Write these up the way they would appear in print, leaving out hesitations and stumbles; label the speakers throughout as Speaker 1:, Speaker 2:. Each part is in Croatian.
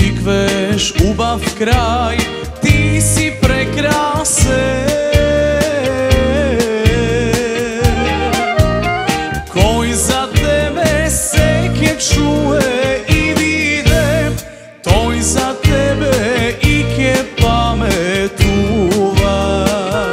Speaker 1: tikveš ubav kraj, ti si prekrase. Koji za tebe seke čuje i vide, to i za tebe i ke pametuva.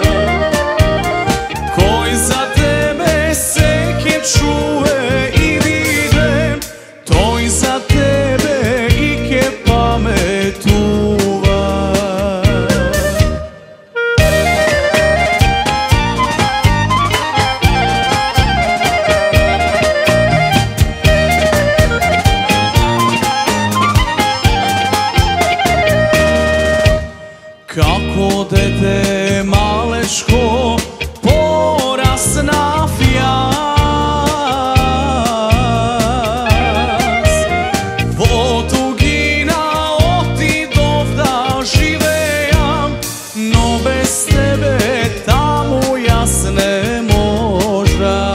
Speaker 1: Koji za tebe seke čuje i vide, to i za tebe i ke pametuva. Kako dete malečko poras na fjas, votugina oti dovda živejam, no bez tebe tamo jas ne možda.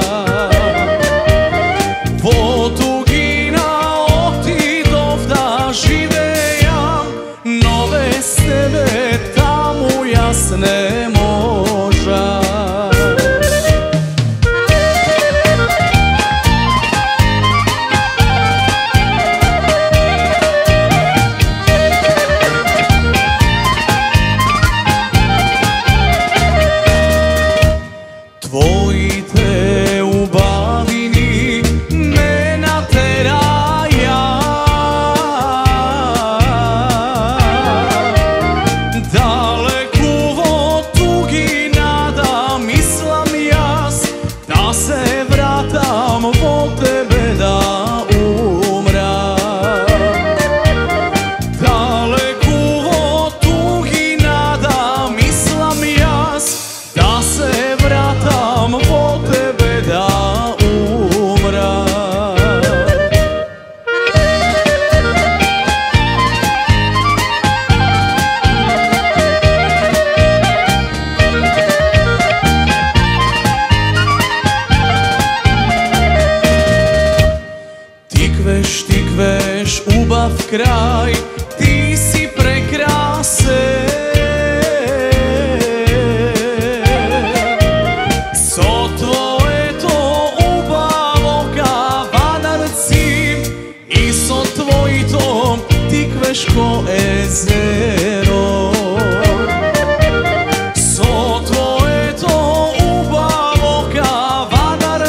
Speaker 1: Votugina oti dovda živejam, no bez tebe tamo jas ne možda. Tvoji te u bavini ne nateraja, daleku votugina da mislim jas, da se vratam vo tebe da umram. Daleku votugina da mislim jas, da se vratam vo tebe da umram. Tikveš, tikveš ubav kraj, ti si prekrase. So tvoje to ubavo kavanarci, i so tvoji to tikveš ko ezero. So tvoje to ubavo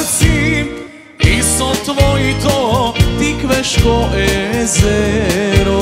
Speaker 1: kavanarci, i so tvoji to tikveš ko ezero.